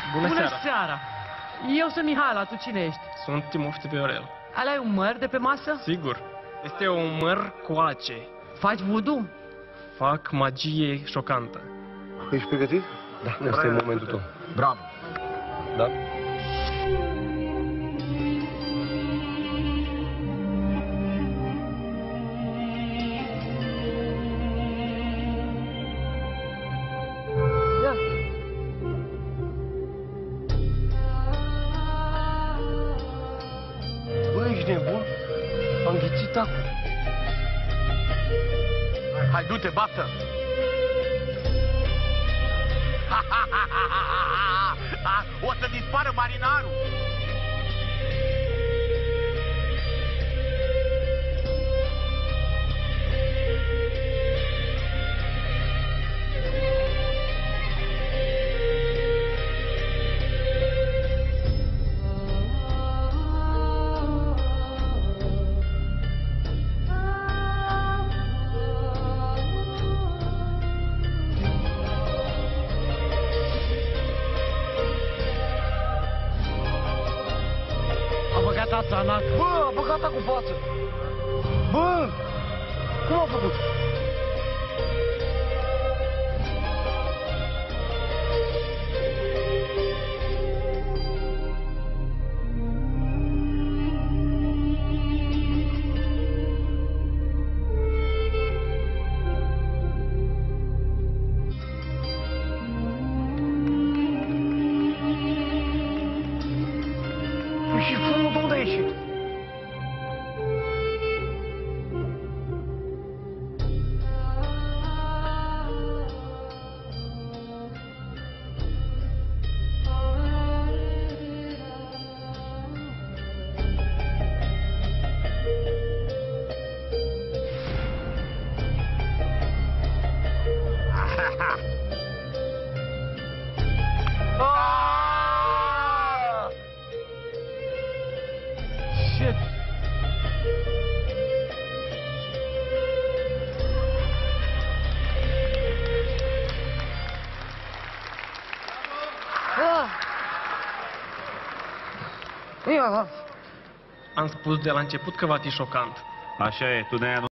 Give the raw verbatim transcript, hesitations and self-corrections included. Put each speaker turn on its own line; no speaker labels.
Bună,
Bună
seara!
seara! Eu sunt Mihaela, tu cine ești?
Sunt Timofte Viorel.
Ăla e un măr de pe masă?
Sigur. Este un măr coace.
Faci voodoo?
Fac magie șocantă.
Ești pregătit?
Da.
Asta e momentul tău.
Bravo.
Da?
Ia.
Bă, ești nebun? Am ghițit acum.
Hai, du-te, baftă! O să dispară marinarul!
A băgat ața în ac.
Bă, a băgat cu față. Bă, cum a făcut? Și fumul de unde a ieșit?
Shit! Ah! Ia!
Am spus de la început că va fi șocant.
Așa e, tu ne-ai